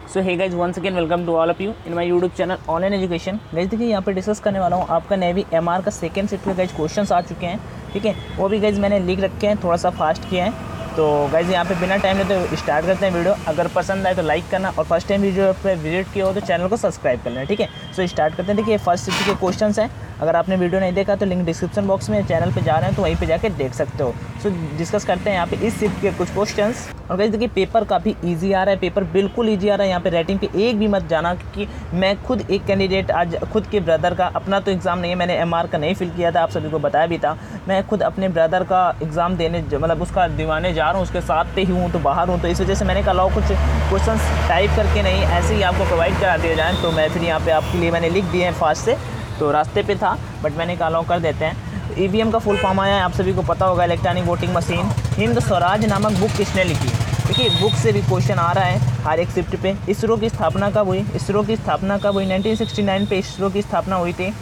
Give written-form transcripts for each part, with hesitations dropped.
So hey guys once again welcome to all of you in my YouTube channel online education. Guys देखिए यहाँ पे discuss करने वाला हूँ आपका नेवी एमआर का सेकंड शिफ्ट के गाइज क्वेश्चंस आ चुके हैं, ठीक है। वो भी गाइज मैंने लिख रखे हैं, थोड़ा सा फास्ट किया है। तो गाइज यहाँ पे बिना टाइम लेते तो स्टार्ट करते हैं वीडियो। अगर पसंद आए तो लाइक करना और फर्स्ट टाइम वीडियो पे विजिट किया हो तो चैनल को सब्सक्राइब कर लेना, ठीक है। सो स्टार्ट करते हैं। देखिए फर्स्ट शिफ्ट के क्वेश्चंस हैं। अगर आपने वीडियो नहीं देखा तो लिंक डिस्क्रिप्शन बॉक्स में, चैनल पे जा रहे हैं तो वहीं पे जाके देख सकते हो। सो डिस्कस करते हैं यहाँ पे इस शिफ्ट के कुछ क्वेश्चंस। और गाइस देखिए पेपर काफ़ी इजी आ रहा है, पेपर बिल्कुल इजी आ रहा है। यहाँ पे रेटिंग पे एक भी मत जाना, क्योंकि मैं खुद एक कैंडिडेट आज खुद के ब्रदर का, अपना तो एग्ज़ाम नहीं है, मैंने एमआर का नहीं फिल किया था, आप सभी को बताया भी था। मैं खुद अपने ब्रदर का एग्ज़ाम देने मतलब उसका दिवाने जा रहा हूँ, उसके साथ पे ही हूँ, तो बाहर हूँ, तो इस वजह से मैंने कहा कुछ क्वेश्चन टाइप करके नहीं ऐसे ही आपको प्रोवाइड करा दिए जाएँ। तो मैं फिर यहाँ पे आपके लिए मैंने लिख दिए हैं फास्ट से, तो रास्ते पे था बट मैंने कहा कर देते हैं। ईवीएम का फुल फॉर्म आया है, आप सभी को पता होगा, electronic voting machine. Hind Swaraj नामक बुक किसने लिखी? देखिए बुक से भी क्वेश्चन आ रहा है हर एक शिफ्ट पे। इसरो की स्थापना कब हुई? इसरो की स्थापना कब हुई? 1969 पे इसरो की स्थापना हुई थी।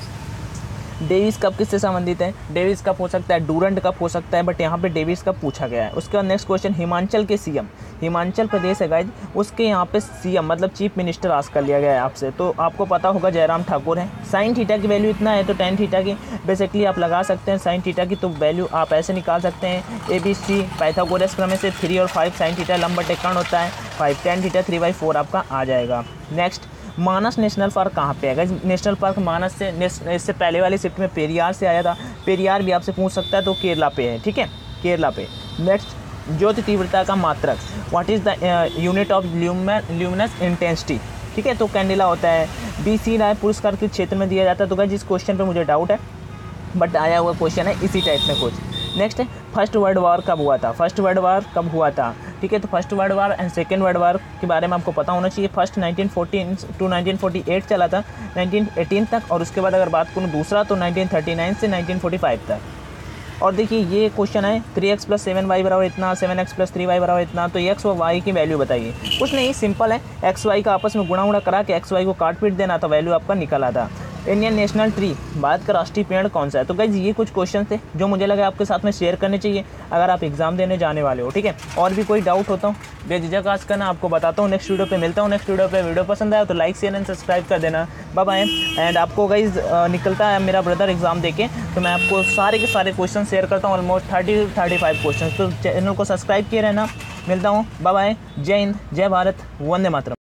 डेविस कप किससे संबंधित है? डेविस कप हो सकता है, डूरंड कप हो सकता है, बट यहाँ पे डेविस कप पूछा गया है। उसके बाद नेक्स्ट क्वेश्चन, हिमाचल के सीएम, हिमाचल प्रदेश है गाइज, उसके यहाँ पे सीएम मतलब चीफ मिनिस्टर आस्क कर लिया गया है आपसे, तो आपको पता होगा जयराम ठाकुर है। साइन थीटा की वैल्यू इतना है तो टेन थीटा की बेसिकली आप लगा सकते हैं। साइन थीटा की तो वैल्यू आप ऐसे निकाल सकते हैं, ABC पाइथागोरस प्रमेय से 3 और 5 साइन थीटा लंब बटे कर्ण होता है, 5 टेन थीटा 3/4 आपका आ जाएगा। नेक्स्ट, मानस नेशनल पार्क कहाँ पे है? नेशनल पार्क मानस से इससे पहले वाली शिफ्ट में पेरियार से आया था, पेरियार भी आपसे पूछ सकता है, तो केरला पे है, ठीक है, केरला पे। नेक्स्ट, ज्योति तीव्रता का मात्रक, what is the unit of luminous intensity, ठीक है, तो कैंडिला होता है। BC राय पुरस्कार किस क्षेत्र में दिया जाता है? तो गाइस जिस क्वेश्चन पे मुझे डाउट है बट आया हुआ क्वेश्चन है इसी टाइप में कुछ। नेक्स्ट है, फर्स्ट वर्ल्ड वॉर कब हुआ था? फर्स्ट वर्ल्ड वॉर कब हुआ था, ठीक है, तो first world war and second world war के बारे में आपको पता होना चाहिए। फर्स्ट 1914 टू 1948 चला था, 1918 तक, और उसके बाद अगर बात करूँ दूसरा तो 1939 से 1945 तक। और देखिए ये क्वेश्चन है 3x + 7y बराबर इतना, 7x + 3y बराबर इतना, तो x और y की वैल्यू बताइए। कुछ नहीं, सिंपल है, x y का आपस में गुणा करा के x y को काट पीट देना, तो वैल्यू आपका निकल आता। इंडियन नेशनल ट्री, भारत का राष्ट्रीय पेड़ कौन सा है? तो गाइज ये कुछ क्वेश्चन थे जो मुझे लगा आपके साथ में शेयर करने चाहिए अगर आप एग्जाम देने जाने वाले हो, ठीक है। और भी कोई डाउट होता हूँ बेझिझक आस्क करना, आपको बताता हूँ। नेक्स्ट वीडियो पे मिलता हूँ। नेक्स्ट वीडियो पे वीडियो पसंद आया तो लाइक शेयर एंड सब्सक्राइब कर देना। Bye bye. एंड आपको गाइज निकलता है मेरा ब्रदर एग्जाम देके, तो मैं आपको सारे के सारे क्वेश्चन शेयर करता हूँ, ऑलमोस्ट 30-35 क्वेश्चन। तो चैनल को सब्सक्राइब किए रहना। मिलता हूँ, बाय बाय। जय हिंद, जय भारत, वंदे मातरम।